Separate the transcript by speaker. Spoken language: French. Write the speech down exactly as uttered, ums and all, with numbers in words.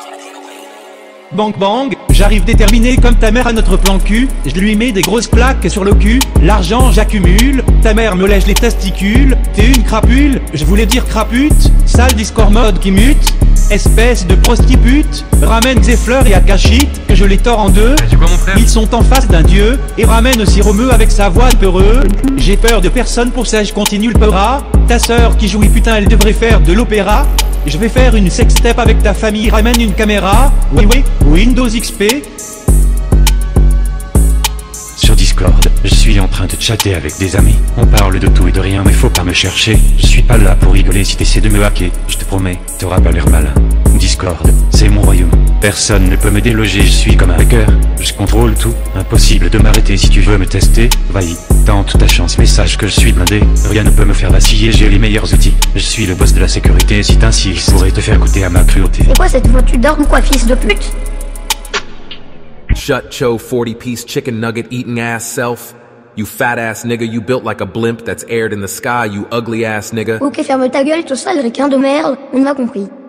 Speaker 1: Bang bang, j'arrive déterminé comme ta mère à notre plan cul. Je lui mets des grosses claques sur le cul. L'argent j'accumule, ta mère me lèche les testicules. T'es une crapule, je voulais dire crapute. Sale Discord mode qui mute. Espèce de prostitute, ramène des fleurs et Akashit, que je les tords en deux.
Speaker 2: Quoi, mon frère?
Speaker 1: Ils sont en face d'un dieu, et ramène aussi Romeu avec sa voix peureux. J'ai peur de personne, pour ça je continue le peura. Ta sœur qui jouit putain, elle devrait faire de l'opéra. Je vais faire une sextape avec ta famille, ramène une caméra. Oui oui, Windows X P.
Speaker 3: Sur Discord, je suis en train de chatter avec des amis. On parle de tout et de rien, mais faut pas me chercher. Je suis pas là pour rigoler si t'essaies de me hacker. Je te promets, t'auras pas l'air malin. Discord, c'est mon royaume. Personne ne peut me déloger, je suis comme un hacker. Je contrôle tout, impossible de m'arrêter. Si tu veux me tester, vas-y, tente ta chance. Mais sache que je suis blindé, rien ne peut me faire vaciller, j'ai les meilleurs outils. Je suis le boss de la sécurité, si t'insistes, je pourrais te faire goûter à ma cruauté.
Speaker 4: C'est quoi cette voix, tu dors ou quoi, fils de pute?
Speaker 5: Shut your forty piece chicken nugget eating ass self. You fat ass nigga, you built like a blimp that's aired in the sky, you ugly ass nigga.
Speaker 4: Ok, ferme ta gueule, tout sale requin de merde, on m'a compris.